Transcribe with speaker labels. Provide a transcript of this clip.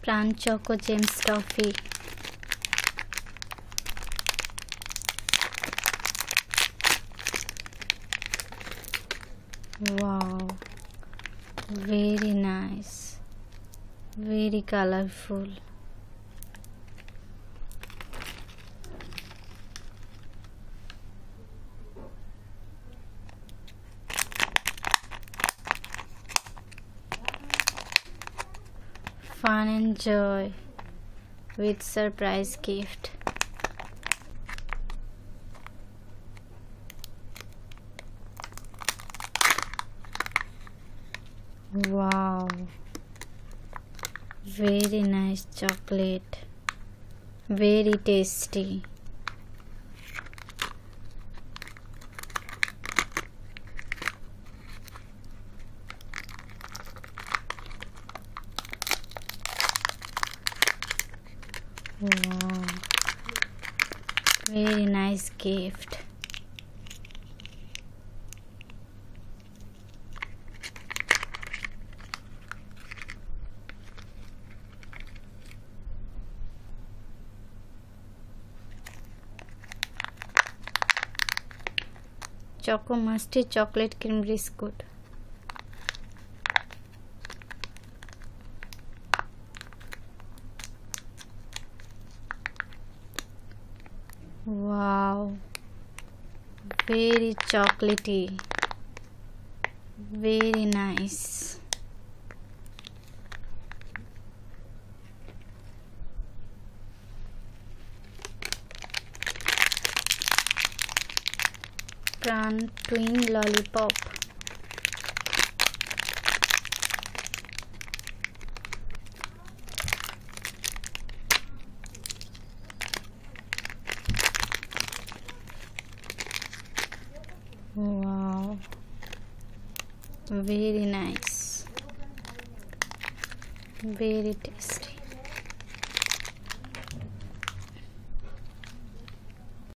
Speaker 1: Pran Choco Gems Toffee. Wow, very nice, very colorful. Fun and joy with surprise gift. Wow, very nice chocolate, very tasty. Wow, very nice gift. Choco Musty Chocolate Cream Biscuit. Wow, very chocolatey, very nice. Pran Twin Lollipop. Wow, very nice, very tasty.